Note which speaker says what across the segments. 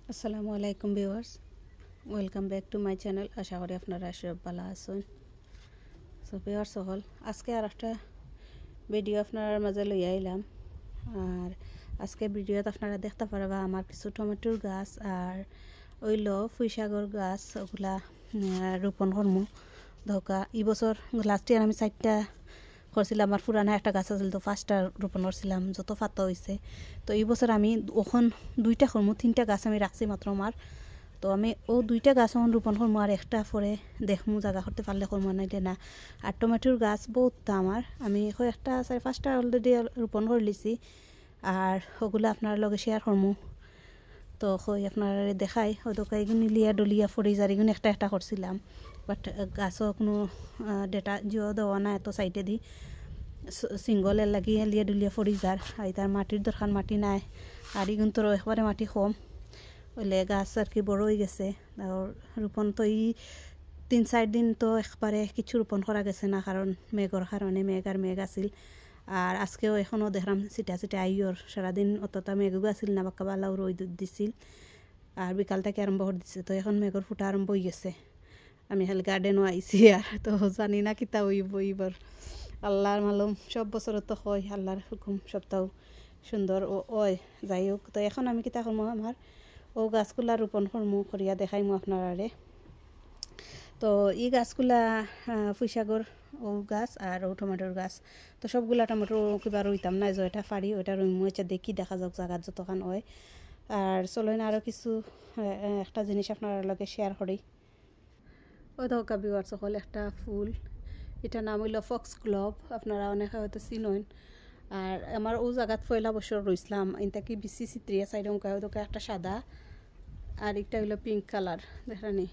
Speaker 1: আসসালামু আলাইকুম viewers, welcome back to my channel. আশা করি আপনারা সব ভালো আছেন। সো ভিউয়ার্স সকল, আজকে আর একটা ভিডিও আপনার মাঝে লইয়া আইলাম। আর আজকে ভিডিওতে আপনারা দেখতে পারবা আমার কিছু টমেটোর গাছ আর ওইল পুঁইশাকর গাছ ওগুলা রোপণ করমু। ধোকা এই বছর লাস্ট ইয়ার আমি 4টা করছিলাম। আমার পুরানা একটা গাছ আছিল, তো 5টা রোপণ করছিলাম, যত ফাতো হয়েছে। তো এই বছর আমি ওখন 2টা করমু, 3টা গাছ আমি রাখছি মাত্র আমার। তো আমি ও 2টা গাছ এখন রোপণ করবো, আর একটা পরে দেখমু জায়গা করতে পারলে করবো, নাইলে না। আর টমেটোর গাছ বহুতটা আমার, আমি একটা 4-5টা অলরেডি রোপণ করে লিছি, আর ওগুলো আপনার লগে শেয়ার করমু। তো আপনার দেখাই হয়তো এগুলি লিয়া ডলিয়া ফরিজার এগুলো একটা একটা করছিলাম, বাট গাছও কোনো ডেটা জিও দেওয়া না, এত সাইডে দি সিঙ্গলের লাগিয়ে লিয়া ডলিয়া ফরিজার। আর তার মাটির দরকার, মাটি নাই। আর এগুলো তো একবারে মাটি কম ওইলে গাছ আর কি বড় হয়ে গেছে। রোপণ তো এই 3-4 দিন তো একবারে কিছু রোপণ করা গেছে না, কারণ মেঘর কারণে মেঘ আছিল। আর আজকেও এখনও দেখলাম চিটা চিটা আইয়র, সারাদিন অতটা মেঘও আছিল না, বাক্কা বালাও রোদ দিছিল। আর বিকাল থেকে আরম্ভ করে দিছে, তো এখন মেঘর ফুটা আরম্ভ হয়ে গেছে। আমি খালি গার্ডেনও আইছি, আর তো জানি না কিতা হইব এইবার। আল্লাহর মালুম, সব বছর তো হয় আল্লাহর হুকুম, সবটাও সুন্দর ওই যাই হোক। তো এখন আমি কিতা করবো, আমার ও গাছগুলা রোপণ করমু, করিয়া দেখাইমু আপনারে। তো এই গাছগুলা পুঁইশাকর ও গাছ আর ও টমেটোর গাছ। তো সবগুলা টমেটো কিবা রইতাম না, যেটা পারি ওইটা রইমু, এটা দেখি দেখা যাক জায়গার যতখান হয়। আর চলেন আরও কিছু একটা জিনিস আপনার লগে শেয়ার করি। ওই তো ভিউয়ার্স সকল, একটা ফুল, এটা নাম হইল ফক্স গ্লোভ, আপনারা অনেকে হয়তো চিনেন। আর আমার ও জায়গাত পয়লা বছর রইছিলাম, এটা কি বিসি চিত্রিয়া সাইড অঙ্কা ওদোকে একটা সাদা, আর একটা হইলো পিঙ্ক কালার, দেখানি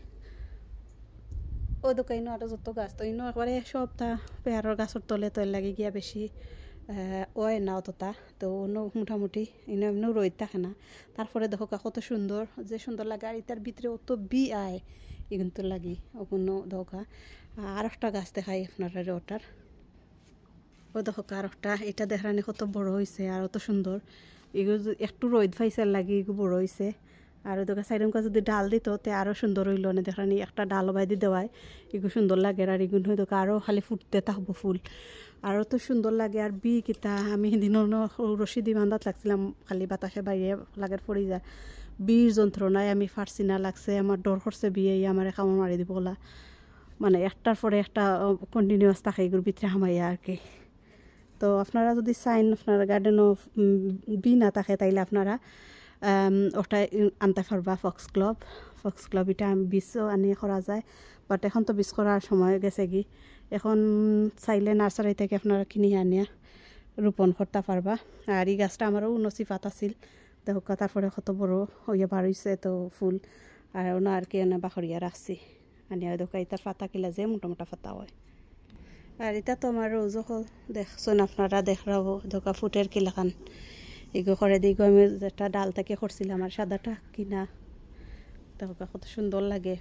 Speaker 1: ওই দোকানো। আরও যত গাছ তো ইনো একবারে সবটা পেয়ারের গাছের তলে তলে লাগে গিয়া বেশি ওয় না অতটা। তো অন্য মোটামুটি ইনো এমনিও রোদ থাকে না। তারপরে দেখো কত সুন্দর, যে সুন্দর লাগে। আর এটার ভিতরে অত বি আয় এগুলো লাগি ওগুলো ধোকা। আর একটা গাছ দেখাই আপনারা ওটার, ও দেখো আর একটা, এটা দেখানি কত বড় হয়েছে আর অত সুন্দর। এগুলো একটু রোদ ফাইসার লাগে, এগুলো বড় হয়েছে। আর ওদেরকে সাইডম কাছে যদি ডাল দিত তে আরও সুন্দর হইল না, দেখানি একটা ডাল বাইদি দেওয়ায় এগুলো সুন্দর লাগে। আর এগুলো হয়তো আরও খালি ফুটতে থাকবো ফুল, আরও তো সুন্দর লাগে। আর বি কিতা আমি সেদিনও রশি দি বান্ধাত লাগছিলাম, খালি বাতাসে বাইরে লাগে পড়ি যায়। বির যন্ত্রণায় আমি ফারছি না, লাগছে আমার ডর করছে বিয়ে আমার কামড় মারি দিব বলা, মানে একটার পরে একটা কন্টিনিউয়াস থাকে এগুলোর ভিতরে হামাইয়া আর কি। তো আপনারা যদি চাইন আপনার গার্ডেনও বি না থাকে, তাইলে আপনারা ওটা আনতে পারবা। ফক্স গ্লোভ এটা বীজও আনি করা যায়, বাট এখন তো বীজ করার সময় গেছে কি, এখন চাইলে নার্সারি থেকে আপনারা কিনে আনিয়া রোপণ করতে পারবা। আর এই গাছটা আমারও নসিফাত আছিল, দেখো তারপরে কত বড় হইয়া বার হয়েছে। তো ফুল আর না আর কি বাখরিয়া রাখছি আনিয়া, দেখো এটার পাতা কিলা যে মোটা মোটা পাতা হয়। আর এটা তো আমার রোজ হল, দেখছেন আপনারা দেখরাও ধোকা ফুটের কিলাখান এগো করে দিই। আমি যেটা ডাল থেকে করছিলাম আর সাদাটা কিনা, ধোকা কত সুন্দর লাগে।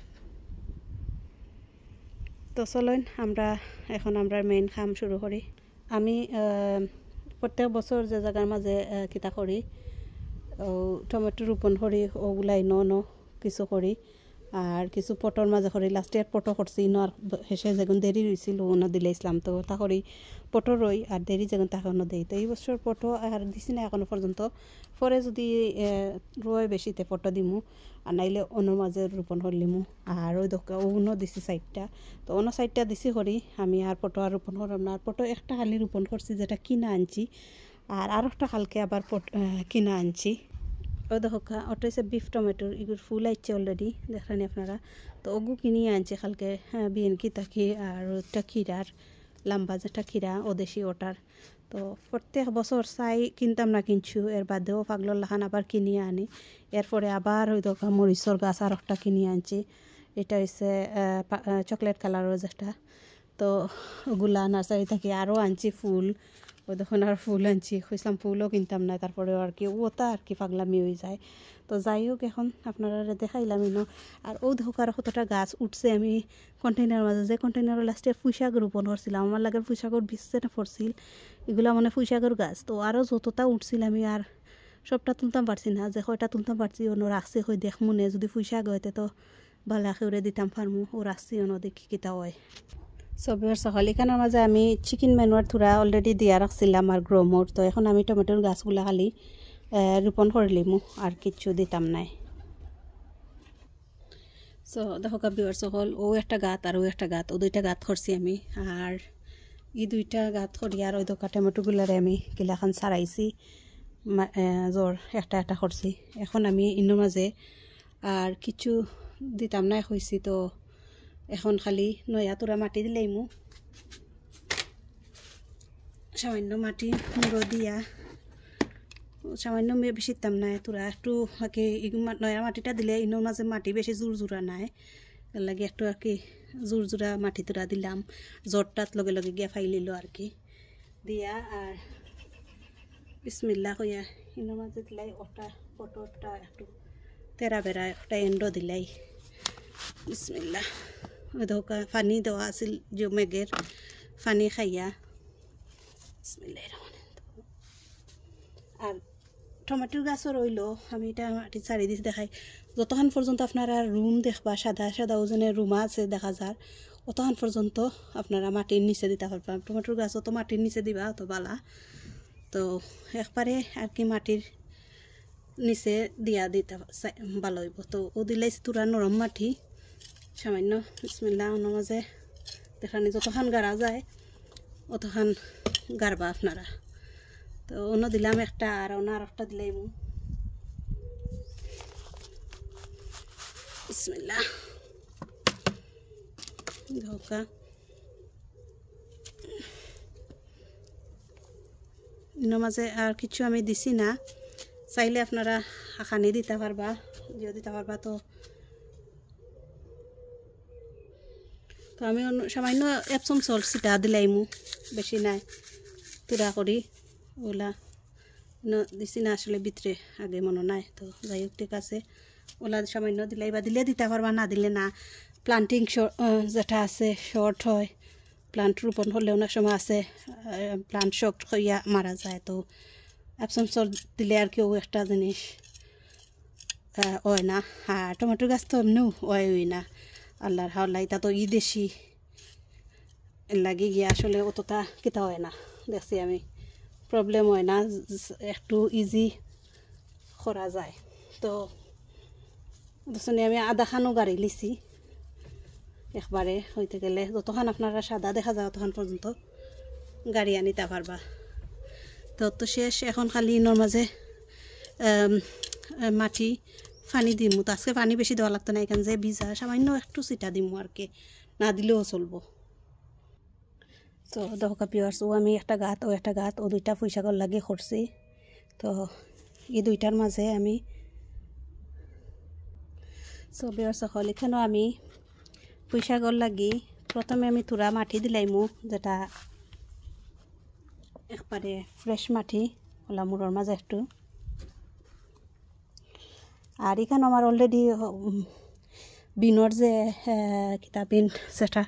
Speaker 1: তো চলেন আমরা মেইন কাম শুরু করি। আমি প্রত্যেক বছর যে জায়গার মাঝে কিতা করি, টমেটো রোপণ করি, ওগুলাই ন কিছু করি। আর কিছু পটর মাঝে করি, লাস্ট ইয়ার পটো করছি ইনো, আর হেসে যেগুন দেরি রয়েছিল ওনো দিলে ইসলাম, তো তা করি পটো রই। আর দেরি যেগুন তাকে অন্য দেই। তো এই বছর পটো আর দিছি না এখনো পর্যন্ত, পরে যদি রয় বেশিতে পটো দিমু, আর নাইলে অন্য মাঝে রোপণ করলিমু। আর ওই দোকা অন্য দিছি 4টা, তো অন্য 4টা দিছি করি আমি। আর পটো আর রোপণ করলাম না। আর পটো একটা খালি রোপণ করছি, যেটা কিনা আনছি। আর একটা কালকে আবার কিনা আনছি। ও দেখো ওটা হচ্ছে বিফ টমেটোর, এগুলো ফুল আইছে অলরেডি, দেখেনি আপনারা। তো ওগু কিনিয়ে আনছে কালকে, বিন কি তাকি। আর ওটা ক্ষীরার লম্বা যেটা ক্ষীরা ও দেশি ওটার। তো প্রত্যেক বছর চাই কিনতাম না, কিনছু এর বাদেও পাগলর লাখান আবার কিনিয়ে আনি। এরপরে আবার ওই দেখো মরিচর গাছ আর একটা কিনিয়ে আনছি, এটা হচ্ছে চকলেট কালারের যেটা। তো ওগুলা নার্সারি থেকে আরও আনছি ফুল, ওই দেখুন আর ফুল আনছি, খুঁজলাম ফুলও কিনতাম না। তারপরে আর কি ওটা আর কি পাগলামি হয়ে যায়। তো যাই হোক, এখন আপনারা দেখাইলাম ইনো। আর ও দেখো আর কতটা গাছ উঠছে। আমি কন্টেনার মাঝে, যে কন্টেনারের লাস্টে পুঁইশাক রোপণ করছিলাম, আমার লাগে পুঁইশাকর বীজ না পড়ছিল, এগুলো মানে পুঁইশাকর গাছ। তো আরও যতটা উঠছিল আমি আর সবটা তুলতাম পারছি না, যে কয়টা তুলতাম পারছি অন্য রাখছি কই দেখ মনে যদি পয়সা গইতে তো বালা খেউরে দিতাম পারমু ও রাখছি অন্য দেখি কিতা হয়। সবের সকাল এখানের মাঝে আমি চিকেন ম্যানুয়ার থোড়া অলরেডি দিয়া রাখছিলাম আর গ্রোমোর। তো এখন আমি টমেটোর গাছগুলা খালি রোপণ করে লিমু আর কিচ্ছু দিতাম নাই। সো দেখো ভিউয়ার সকল ও একটা গাত আর ও একটা গাত, ও দুইটা গাত করছি আমি। আর এই দুইটা গাত করি আর ওই দোকা টমেটোগুলারে আমি কিলাখান ছাড়াইছি, জ্বর একটা একটা করছি। এখন আমি ইনোর মাঝে আর কিছু দিতাম নাই হয়েছি, তো এখন খালি নয়া তোরা মাটি দিলেই মু সামান্য মাটি মুড়ো দিয়া, সামান্য বেশি দিতাম নাই তোরা একটু আর কি নয়া মাটিটা দিলে ইনোর মাঝে মাটি বেশি জোর জোড়া নাই, এর লাগে একটু আর কি জোর জোড়া মাটি তোরা দিলাম, জ্বরটাত লগে লগে গিয়া ফাইলিল আর কি দিয়া। আর বিসমিল্লাহ কইয়া ইনোর মাঝে দিলাই ওটা পটরটা একটু তেরা বেড়া একটা এন্ডো দিলাই। বিসমিল্লাহ ওই ধোকা পানি দেওয়া আছিল যে মেঘের পানি খাইয়া। বিসমিল্লাহ। আর টমেটোর গাছও রইল, আমি এটা মাটি ছাড়ি দিছি দেখাই। যতক্ষণ পর্যন্ত আপনারা রুম দেখবা সাদা সাদা ওজনের রুমা আছে দেখা যার, অতক্ষণ পর্যন্ত আপনারা মাটির নিচে দিতে পারবেন। টমেটোর গাছ অত মাটির নিচে দিবা অত বালা, তো একবারে আর কি মাটির নিচে দিয়া দিতে ভালো হইব। তো ও দিলাইছি তোরা নরম মাটি সামান্য। বিসমিল্লাহ ওনার মাঝে দেখানি যতক্ষণ গাড়া যায় অতক্ষণ গাড়বা আপনারা। তো অন্য দিলাম একটা আর ওনার একটা দিলাম। বিসমিল্লাহ ধোকা ইনোর মাঝে আর কিছু আমি দিছি না, চাইলে আপনারা হাঁকানি দিতে পারবা, জিও দিতে পারবা। তো আমি সামান্য এপসম সল্ট সিটা দিলাইমু, বেশি নাই তুরা করি ওলা দিছি না আসলে ভিতরে আগে মনে নাই। তো যাই হোক ঠিক আছে, ওলা সামান্য দিলাই বা দিলে দিতে পারবা, না দিলে না। প্লান্টিং যেটা আছে শর্ট হয়, প্লান্ট রোপণ হলে অনেক সময় আছে প্লান্ট শর্ট হইয়া মারা যায়। তো এপসম সল্ট দিলে আর কেউ একটা জিনিস হয় না। আর টমেটোর গাছ তো এমনিও হয় না আল্লাহর হাওলা, এটা তো দেশি লাগে গিয়ে আসলে অতটা কিতা হয় না, দেখছি আমি প্রবলেম হয় না, একটু ইজি করা যায়। তো দেখুন আমি আধা খানো গাড়ি লিছি একবারে হইতে গেলে, যতক্ষণ আপনারা সাদা দেখা যায় ততক্ষণ পর্যন্ত গাড়ি আনিতে পারবা। তো শেষ, এখন খালি ইনোর মাঝে মাটি পানি দিমু। তো আজকে পানি বেশি দেওয়া লাগতো না, এখানে যে ভিজা সামান্য একটু চিটা দিমু আর কি, না দিলেও চলবো। তো দহকা পিওয়ার্স ও আমি একটা গাত ও একটা গাত ও দুইটা পুঁইশাকর লাগে করছি। তো এই দুইটার মাঝে আমি পিওয়ার্স সকল এখানেও আমি পুঁইশাকর লাগি প্রথমে আমি তুরা মাটি দিলাইমু, যেটা একবারে ফ্রেশ মাটি ওলা মুড়োর মাঝে একটু। আর এখানে আমার অলরেডি বিনর যে কিতা বিন সেটা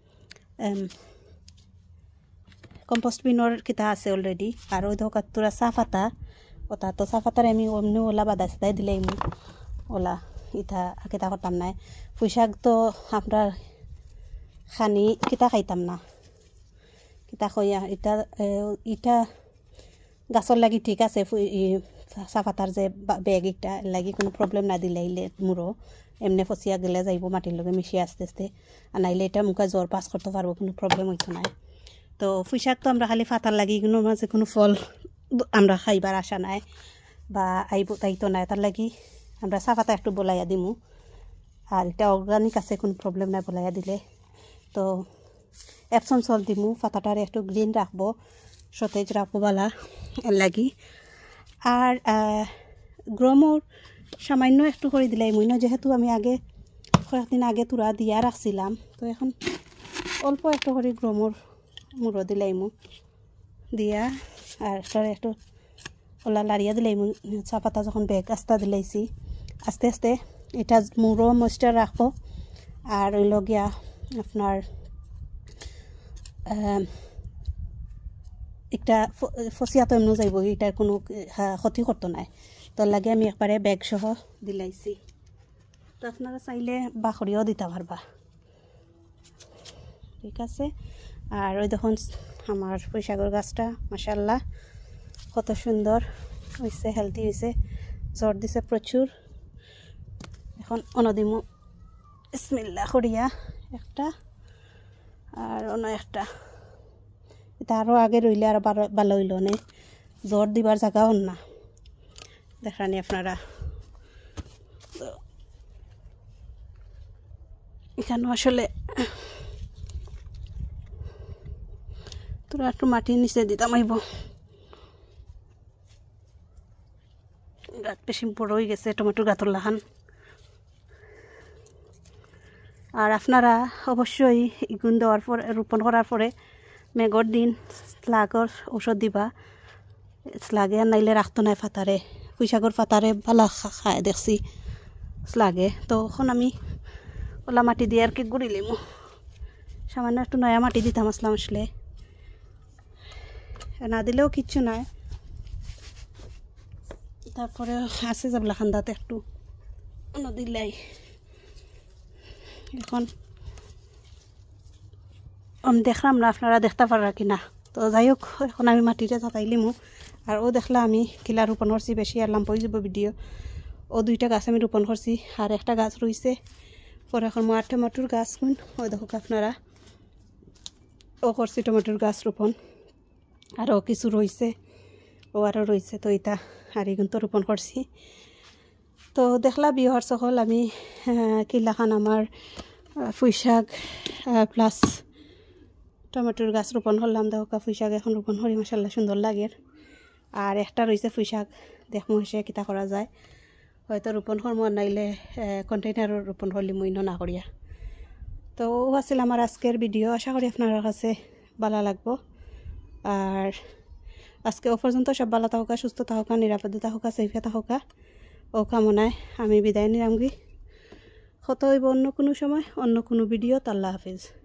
Speaker 1: কম্পোস্ট বিনর কিতা আছে অলরেডি। আর ওই ধোকা তোরা চাপাতা ওটা তো চাপাতার আমি অমনি ওলা বাদা সাদাই দিলেই ওলা ইটা কিতা করতাম নাই। পুঁইশাক তো আমরা খানি কিতা খাইতাম না, কিতা খইয়া এটা ইটা গাছর লাগি ঠিক আছে। চাপাতার যে বেগ এটা লাগি কোনো প্রবলেম না দিলে মুড়ো এমনি ফসিয়া গেলে যাইব মাটির লগে মিশিয়ে আস্তে আস্তে, আর নাইলে এটা মুখে জ্বর পাস করতে পারবো, কোনো প্রবলেম হইতো না। তো পুঁইশাক তো আমরা খালি ফাতার লাগি কোনো মাঝে কোনো ফল আমরা খাইবার আশা নাই বা আইব তাইতো নাই, তার লাগি আমরা চাপাতা একটু বলাইয়া দিমু। আর এটা অর্গানিক আছে, কোনো প্রবলেম নাই বলাইয়া দিলে। তো এপসম সল্ট দিমু, পাতাটার একটু গ্রিন রাখবো, সতেজ রাখবো বালা এর লাগি। আর গ্রোমোর সামান্য একটু করে দিলাই মুই, যেহেতু আমি আগে কয়েকদিন আগে তুরা দিয়া রাখছিলাম, তো এখন অল্প একটু করে গ্রোমোর মুড়ো দিলাইমু দিয়া। আর একটু ওলা লাড়িয়া দিলাইমু। চা পাতা যখন বেগ আস্তা দিলাইছি আস্তে আস্তে এটা মুড়ো ময়েশ্চার রাখবো। আর ওই লগিয়া আপনার একটা ফসিয়া তো এমনও যাইব, এটার কোনো ক্ষতি করতো নাই। তো লাগে আমি একবারে ব্যাগ সহ দিলাইছি। তো আপনারা চাইলে বাখরিও দিতে পারবা, ঠিক আছে। আর ওই দেখুন আমার পুঁইশাকের গাছটা মাশাআল্লাহ কত সুন্দর হয়েছে, হেলদি হয়েছে, জ্বর দিছে প্রচুর। এখন অনদিমু বিসমিল্লাহ করিয়া একটা আর অন্য একটা, এটা আরও আগে রইলে আর ভালো হইল নে, জ্বর দিবার জায়গাও না দেখানি আপনারা। তো এখানে আসলে তোরা একটু মাটির নিচে দিতাম আইব, গাছ বেশি বড় হয়ে গেছে টমেটোর গাতর লাহান। আর আপনারা অবশ্যই ইগুন দেওয়ার পরে, রোপণ করার পরে মেঘর দিন স্লাগর ঔষধ দিবা। স্লাগে আর নাইলে রাখতো নাই ফাতারে, পুঁইশাকর ফাতারে ভালো খায় দেখছি স্লাগে। তো এখন আমি ওলা মাটি দিয়ে আর কি গুড়ি লিমু, সামান্য একটু নয়া মাটি দিতাম আসলাম, আসলে না দিলেও কিচ্ছু নাই। তারপরে আছে যাবলা খান্দাতে একটু দিলাই। এখন আমি দেখলাম না আপনারা দেখতে পারা কিনা। তো যাই হোক এখন আমি মাটিতে চাতাইলিমু। আর ও দেখলা আমি কিলা রোপণ করছি, বেশি আর লাম্প হয়ে যাব ভিডিও। ও দুইটা গাছ আমি রোপণ করছি আর একটা গাছ রয়েছে। পরে এখন আমার টমেটোর গাছ কোন ওই দেখো আপনারা, ও করছি টমেটোর গাছ রোপণ। আরও কিছু রয়েছে, ও আরও রয়েছে। তো এটা আর এগুন তো রোপণ করছি। তো দেখলা বিহার সকল আমি কিলাখান আমার পুঁইশাক প্লাস টমেটোর গাছ রোপণ করলাম। দেখো পুঁইশাক এখন রোপণ করি, মাশাআল্লাহ সুন্দর লাগে। আর একটা রয়েছে পুঁইশাক, দেখমু সে কিতা করা যায়। হয়তো রোপণ করমু নাইলে কন্টেইনারও রোপণ করলি মুই না করিয়া। তো ও আছিল আমার আজকের ভিডিও, আশা করি আপনার কাছে ভালো লাগবো। আর আজকে ও পর্যন্ত সব ভালো থাকা, সুস্থ থাকা, নিরাপদে থাকা, সেফে থাকা ও কামনায় আমি বিদায় নিলামগি। কত হইব অন্য কোনো সময়, অন্য কোনো ভিডিও। আল্লাহ হাফিজ।